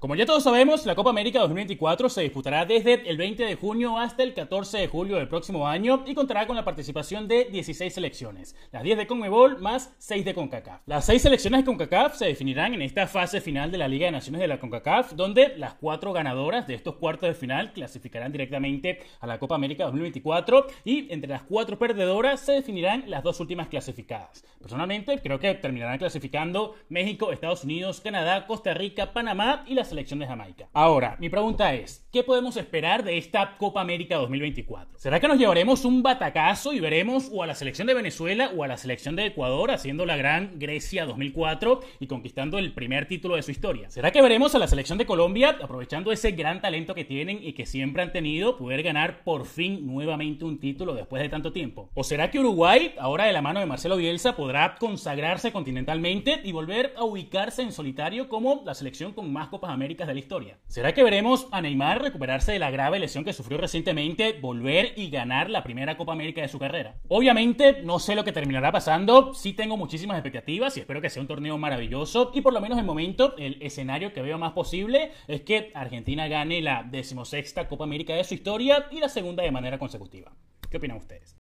Como ya todos sabemos, la Copa América 2024 se disputará desde el 20 de junio hasta el 14 de julio del próximo año y contará con la participación de 16 selecciones, las 10 de CONMEBOL más 6 de CONCACAF. Las 6 selecciones de CONCACAF se definirán en esta fase final de la Liga de Naciones de la CONCACAF, donde las 4 ganadoras de estos cuartos de final clasificarán directamente a la Copa América 2024 y entre las 4 perdedoras se definirán las 2 últimas clasificadas. Personalmente, creo que terminarán clasificando México, Estados Unidos, Canadá, Costa Rica, Panamá y la selección de Jamaica. Ahora, mi pregunta es, ¿qué podemos esperar de esta Copa América 2024? ¿Será que nos llevaremos un batacazo y veremos o a la selección de Venezuela o a la selección de Ecuador haciendo la gran Grecia 2004 y conquistando el primer título de su historia? ¿Será que veremos a la selección de Colombia aprovechando ese gran talento que tienen y que siempre han tenido, poder ganar por fin nuevamente un título después de tanto tiempo? ¿O será que Uruguay, ahora de la mano de Marcelo Bielsa, podrá consagrarse continentalmente y volver a ubicarse en solitario como la selección con más Copas Américas de la historia? ¿Será que veremos a Neymar recuperarse de la grave lesión que sufrió recientemente, volver y ganar la primera Copa América de su carrera? Obviamente no sé lo que terminará pasando, sí tengo muchísimas expectativas y espero que sea un torneo maravilloso y por lo menos de momento el escenario que veo más posible es que Argentina gane la 16ª Copa América de su historia y la segunda de manera consecutiva. ¿Qué opinan ustedes?